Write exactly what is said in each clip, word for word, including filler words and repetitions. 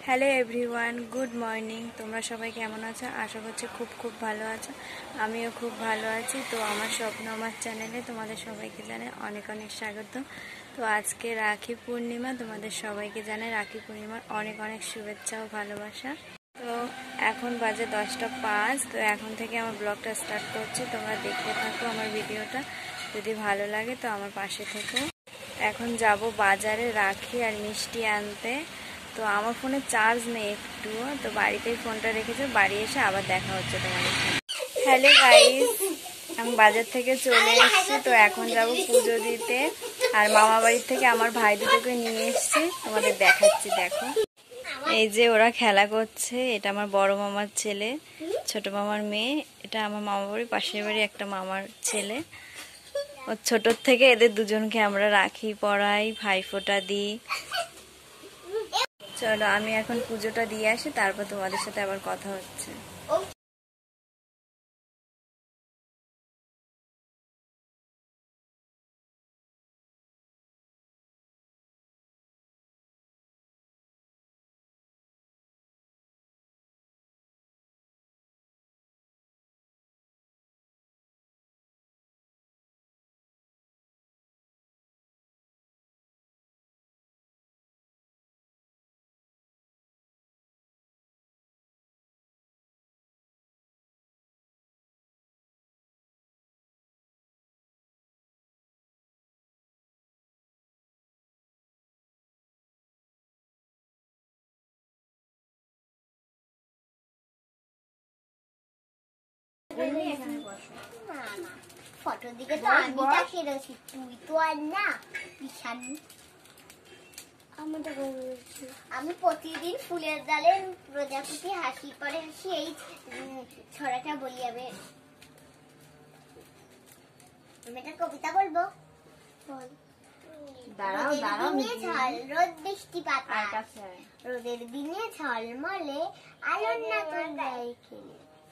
Hello everyone, good morning. তোমরা সবাই কেমন আছো? আশা করছি খুব খুব ভালো আছো। আমিও খুব ভালো আছি। তো আমার স্বপ্ন আমার চ্যানেলে তোমাদের সবাইকে জানাই অনেক অনেক স্বাগত। তো আজকে রাখি পূর্ণিমা, তোমাদের সবাইকে জানাই রাখি পূর্ণিমার অনেক অনেক শুভেচ্ছা ও ভালোবাসা। তো এখন বাজে দশটা পাঁচ। তো এখন থেকে আমার ব্লগটা স্টার্ট করছি, তোমরা দেখতে থাকো আমার ভিডিওটা। যদি ভালো লাগে তো আমার পাশে থেকো। এখন যাব বাজারে রাখি আর মিষ্টি আনতে। তো আমার ফোনে চার্জ নেই একটুও, তো বাড়িতেই ফোনটা রেখেছে। বাড়ি এসে আবার দেখা হচ্ছে তোমাদের সাথে। হ্যালো গাইস, আমি বাজার থেকে চলে এসেছি। তো এখন যাব পুজো দিতে। আর মামা বাড়ির থেকে আমার ভাই দুটোকে নিয়ে এসেছি, তোমাদের দেখাচ্ছি। দেখো, এই যে ওরা খেলা করছে। এটা আমার বড় মামার ছেলে, ছোট মামার মেয়ে। এটা আমার মামা বাড়ির পাশের বাড়ি একটা মামার ছেলে। ও ছোটোর থেকে এদের দুজনকে আমরা রাখি পরাই, ভাইফোঁটা দিই। চলো আমি এখন পুজোটা দিয়ে আসি, তারপর তোমাদের সাথে আবার কথা হচ্ছে। ফটোর দিকে তো আমি তাকিয়ে রয়েছি, তুই তো আর না বিশাল। আমি প্রতিদিন ফুলের ডালে প্রজাপতি হাসি পরে হাসি এই ছড়াটা বলি। আমি একটা কবিতা বলবো। দাঁড়াও দাঁড়াও, ঝড় রোদ বৃষ্টিপাত, রোদের দিনে ঝলমলে আলোর না তোর গায়ে খেলে।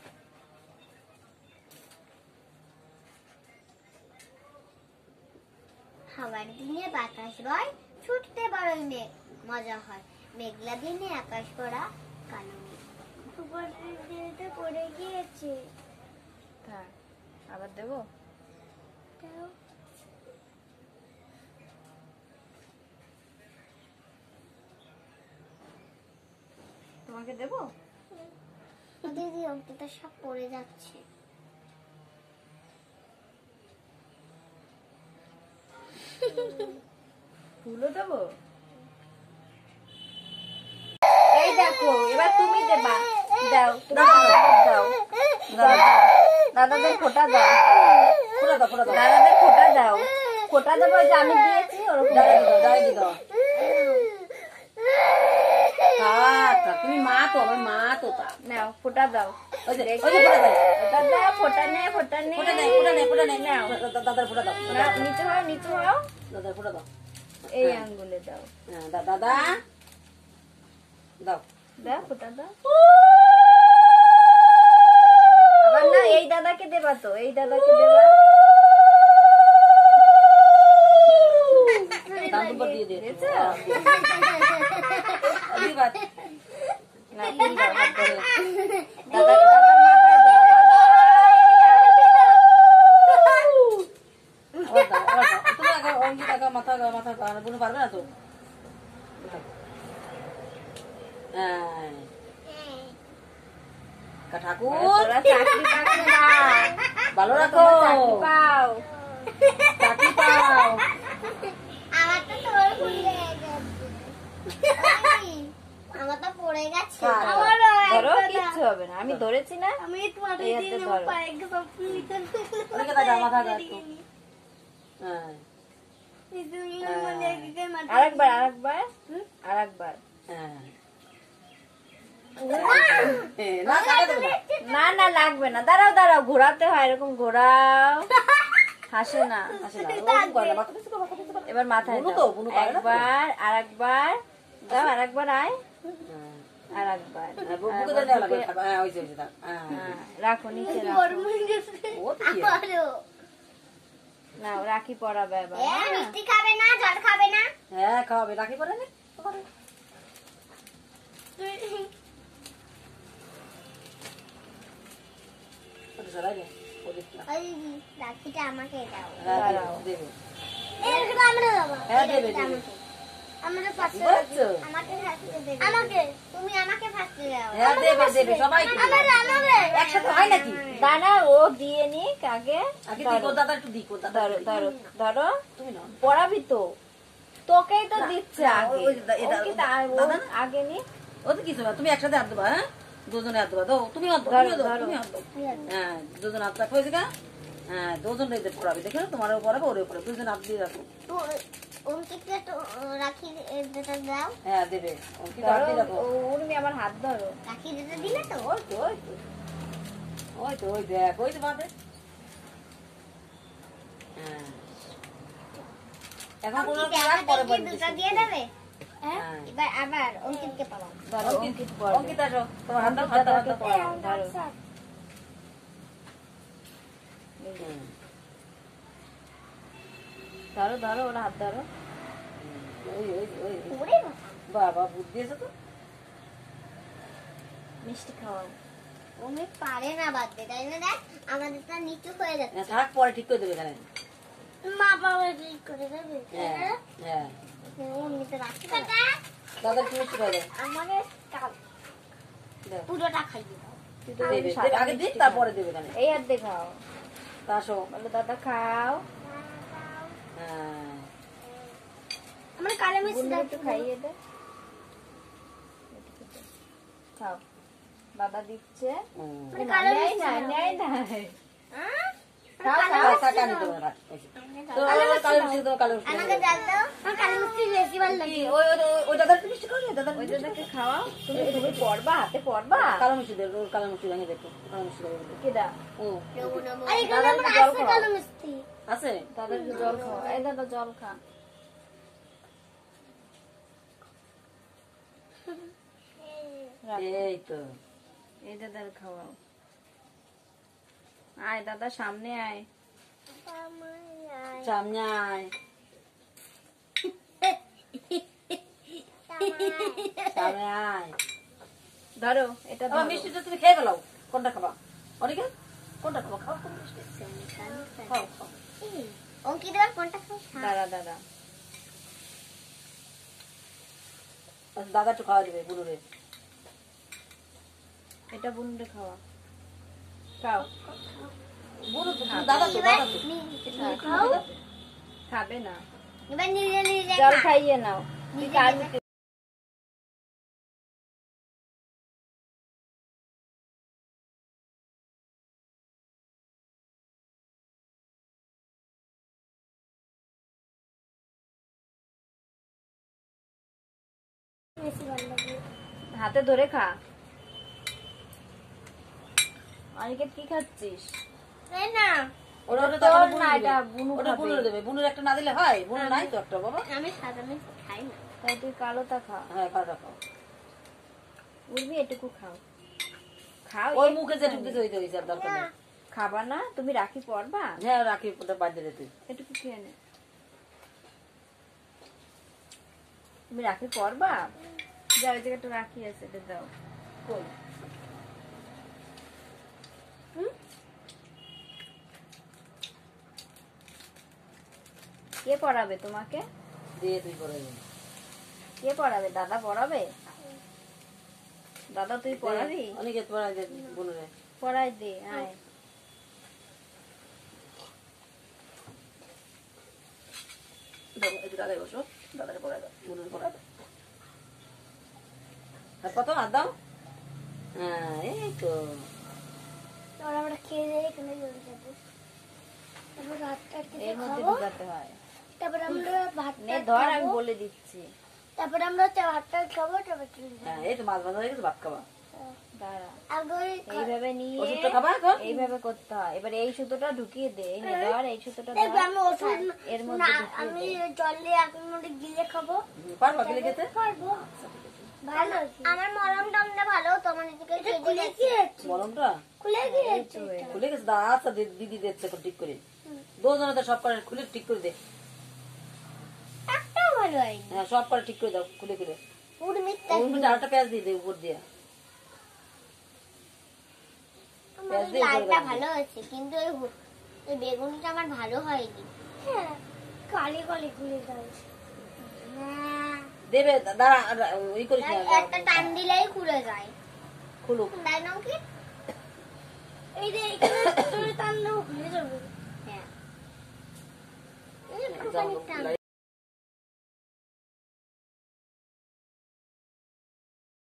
হাওয়ার দিনে বাতাস বয়, ছুটতে বড়ই মেঘ মজা হয়। মেঘলা দিনে আকাশ পড়া কালো মেঘ। পড়ে গিয়েছে, আবার দেবো। তোমাকে দেবো দিদি, অন্তত সব পড়ে যাচ্ছে। ফুলও দেবো। এই দেখো, এবার তুমি দেবা। দাও, দাও দাদাদের ফোঁটা দাও। দাদাদের ফোঁটা দাও। ফোঁটা দেবো, যে আমি দিয়েছি ওরকম দাও। তুমি মা তো, আমার মা তো। নাও ফোঁটা দাও। ফোঁটা নে, ফোঁটা নে, দাদার ফোঁটা দাও। নিচে হও, নিচে হও। দাদার ফোঁটা দাও। এই আঙ্গুলে দাও। দাদা দাও দাও, ফোঁটা দাও। আবার না, এই দাদাকে দেবা তো, এই দাদাকে দেবা। দিয়ে দিয়ে না, তুমি দাও, হাত ধরে। দাদা দাদার মাথায় দেবা। মাথা মাথা বুনো পারবে না তো। ঠাকুর চাকরি পাচ্ছে না, ভালো রাখো, পাও চাকরি পাও। আমার তো তোর ফুলে গেছে, আমার তো পড়ে গেছে। ধরো, কিচ্ছু হবে না, আমি ধরেছি না। আমি তোমার মাথা একটু। হ্যাঁ, আরেকবার আরেকবার আরেকবার হ্যাঁ। না না, লাগবে না। দাঁড়াও দাঁড়াও, ঘোরাতে হয়, এরকম ঘোরাও। হাসে না, এবার মাথায় দাও। একবার আরেকবার দাও, আরেকবার আয়, আরেকবার রাখো, নিচে না। রাখি পরাবে এবার। মিষ্টি খাবে না, জল খাবে না। হ্যাঁ খাওয়াবে, রাখি পরে তুমি সরাই নে ওদিকটা। ওই রাখিটা আমাকে দাও। হ্যাঁ, দাঁড়াও। দেবে। এরকম আমরা দেবো। হ্যাঁ, এই দেবে, রাখিটা দেবে। আমাকে। আমরা ফার্স্টে বুঝছো? আমাকে ফার্স্টে দেবে। আমাকে তুমি আমাকে ফার্স্টে দাও। হ্যাঁ, দেবে, দেবে, সবাইকে দেবে। আমরা আমাকে একসাথে হয় নাকি? দাঁড়া, ও দিয়ে নিক আগে। আগে দিক, ওর দাদা একটু দিক, ওর দাদা ধরো একটু দিক। ধরো ধরো, তুমি নাও। পড়াবি তো, তোকেই তো না, দিচ্ছে না, আগে। ওই দা- এই ও দা- কি তা- ও দাদা না? আগে নি। ও তো কিছু না, তুমি একসাথে হাত দেবা, হ্যাঁ? দুজনে হাত দেবা, দাও, তুমি হাত দাও, ধরো, তুমিও দাও, ধরো। তুমি হাত দাও। হ্যাঁ, দুজন হাত রাখো এদিকে। হ্যাঁ, দুজন এদের পড়াবে, দেখে তোমারও পড়াবে, ওরেও পড়াবে, দুজন হাত দিয়ে রাখো। তো অঙ্কিতকে তো রাখি যেটা দাও। হ্যাঁ, দেবে। অঙ্কিত হাত ধরো, দিয়ে রাখো। ও- উর্মি আমার হাত ধরো। রাখি যেটা দিলে তো ওই তো, ওই তো। ওই তো, ওই দেখ, ওই তো বাঁধে। হ্যাঁ। এখন কোনো অঙ্কিত রাগ পরে আমাকে বলে দুটো দিচ্ছি। দিয়ে দেবে। হ্যাঁ হ্যাঁ। এবার আবার অঙ্কিতকে পাবো। ধরো, অঙ্কিত, অঙ্কিত পড়বে। অঙ্কিত আসো, তোমার হাত দাও, হাত দাও, হাত দাও। ধরো। হুম। ধরো ধরো, ওর হাত ধরো। ওই, ওই, ওই। ওরে বাবা, বাবা, বুদ্ধি আছে তো। মিষ্টি খাওয়াও। উনি পারে না বাদ দে, তাই না? দেখ আমাদেরটা নিচু হয়ে যাচ্ছে। হ্যাঁ, থাক, পরে ঠিক করে দেবে এখানে। মা বাবা ঠিক করে দেবে। হ্যাঁ, হ্যাঁ। উনি তো রাখি কাকা দাদা একটু মিষ্টি করে দেয়। আমাকে কাল দাও। পুরোটা খাইয়ে দাও। তুই তো দেবে, সাদা দেবে, আগে দিক, মিষ্টি তারপরে খা। দেবে এখানে। এই হাত দিয়ে খাও। তা আসো। বলো দাদা খাও। হ্যাঁ। আমার কালো মিষ্টি বুনু দাও একটু খাইয়ে দে। খাও, দাদা দিচ্ছে। হুম। না, নেয় না, নেয় না। হ্যাঁ? খাও, থাক, খাও। থাক, আনি তোমার কাছে। তো ওই কালো মিষ্টি দাও, কালো মিষ্টি আমাকে দাও। ডাল দাও। আমার কালো মিষ্টি বেশি ভালো কি, লাগে। ওই, ওই, ওই, ওই দাদা একটু মিষ্টি করে দে, দাদা একটু ওই মিষ্টি দাদাকে খাওয়াও। তুমি তুমি পড়বা, হাতে পড়বা। কালো মিষ্টি দে, ওর কালো মিষ্টি ভেঙে দেখো, কালো মিষ্টি ভেঙে দেখো। কেডা? ও, আর এখানে দাদা আমার একটু জল আছে খাও। কালো মিষ্টি। আছে? দাদাকে জল খাও। এই দাদা জল খা। রাখ। এই তো। এই দাদার খাওয়াও। আয় দাদা, সামনে আয়। সামনে আয়, সামনে আয়। ধরো, এটা আবার ধরো। মিষ্টিটা তুমি খেয়ে ফেলাও। কোনটা খাবা? অনেকে? কোনটা খাবা? খাও, কোন মিষ্টি? খাও, খাও। অঙ্কিত এবার কোনটা খাও? দাঁড়া দাঁড়া। আচ্ছা, দাদা একটু খাওয়া দেবে, বুড়ুরে। এটা বুনুরে খাওয়া। খাও। বুড়ু তো, দাদা তো, দাদা তো। খাও। খাবে না। এবার নিজে নিজে জল খা। খাইয়ে নাও। তুই কার মুখে- বেশি ভালো লাগে। হাতে ধরে খা। অনিকেত কি খাচ্ছিস? তাই না? ওটা ওটা তোর তখন বুনু না, দেবে। এটা বুনু ওটা খাবে। বুনুরে দেবে। বুনুর একটা না দিলে হয়? বুনুর নাই তো একটা, বাবা। আমি সাদা মিষ্টি খাই না। তাই তুই কালোটা খা। হ্যাঁ, খাওয়া খাও। উর্মি এটুকু খাও। খাও। ওই একটু মুখে যেটুকু দিতে হইতে হইছে, আর দরকার নেই। খাবা না? তুমি রাখি পড়বা? হ্যাঁ, রাখি, ওটা বাদ দিলে তুই। এটুকু খেয়ে নে। তুমি রাখি পড়বা? যাও, এই জায়গাটা রাখি আছে, এটা দাও। কই? কে পড়াবে তোমাকে? দিয়ে তুই করে দে। কে পড়াবে? দাদা পড়াবে? দাদা তুই পড়াবি? অনেকে পড়াই দে বুনুরে। পড়াই দে, আয়। দাও, একটু দাদাই বসো। দাদারে পড়াই দাও, বুনুরে পড়াই দাও। আর কত হাত দাও? হ্যাঁ, এই তো। এবার আমরা খেয়ে যাই, এখানে চলে যাবো। তারপর ভাতটা খেতে এর মধ্যে খাবো। ঢুকাতে হয়। তারপর আমরা ভাতটা নে ধর, আমি খাবো। বলে দিচ্ছি। তারপর আমরা চা- ভাতটা খাবো, তারপর চলে যাবো। হ্যাঁ, এই তো মাছ ভাজা হয়ে গেছে, ভাত খাবা। দাঁড়া, আগে এইভাবে নিয়ে ওষুধটা খাবা এখন? এইভাবে করতে হয়। এবার এই সুতোটা ঢুকিয়ে দে। এই নে ধর, এই সুতোটা ধর। দেখবে আমি ওষুধ এর মধ্যে না, ঢুকিয়ে আমি দে। জলে এখন মধ্যে গিলে খাবো। হুম, পারবা গেলে খেতে? পারবো। ভালো আমার মরম টমটা ভালো, তোমার দিকে খুলে গিয়েছে। মলমটা খুলে গিয়েছে। খুলে গেছে? দা, আচ্ছা, দি- দিদি দিচ্ছে এখন ঠিক করে। দুজনে তো সব করে খুলে ঠিক করে দে। একটাও ভালো হয়নি। হ্যাঁ, সব করে ঠিক করে দাও, খুলে খুলে। পুরো মিথ্যা। ওর মধ্যে আরেকটা পেঁয়াজ দিয়ে দে উপর দিয়ে। আমার পেঁয়াজ দিয়ে উপরে লালটা করে ভালো হয়েছে, কিন্তু এই হু- এই বেগুনিটা আমার ভালো হয়নি। হ্যাঁ, কালি কালি খুলে যায়। হ্যাঁ, দেবে দাঁড়া দাঁড়া, ওই করিস না, একটা টান দিলেই খুলে যায়। খুলুক। তাই না কি? এই যে এখানে ধরে টানলেও খুলে যাবে। হ্যাঁ, যাও,